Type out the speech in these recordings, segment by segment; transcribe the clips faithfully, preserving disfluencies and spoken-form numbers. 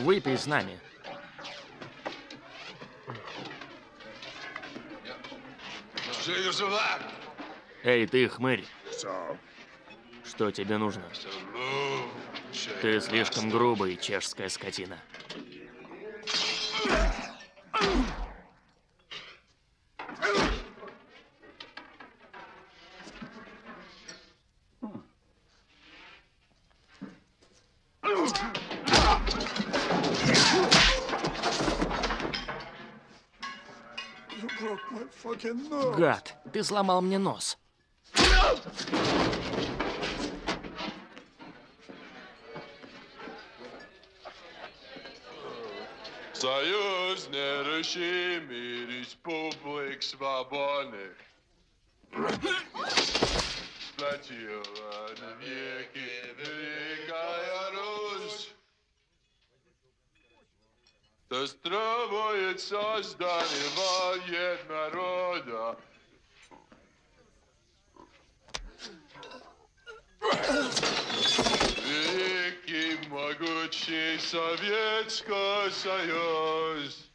Выпей с нами. Эй, ты, хмырь. Что тебе нужно? Ты слишком грубый, чешская скотина. Гад, ты сломал мне нос. Союз нерушимый, республик свободных. Сплотила навеки Великая Русь. Достраивает создание военнорода. Великий, могучий Советский Союз.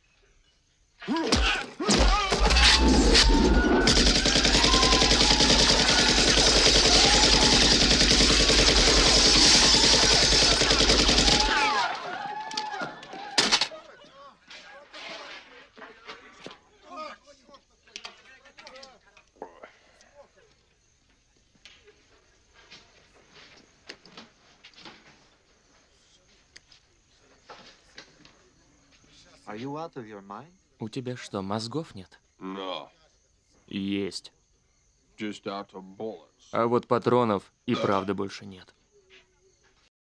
У тебя что, мозгов нет? No, Есть. just out of bullets. А вот патронов и правда больше нет.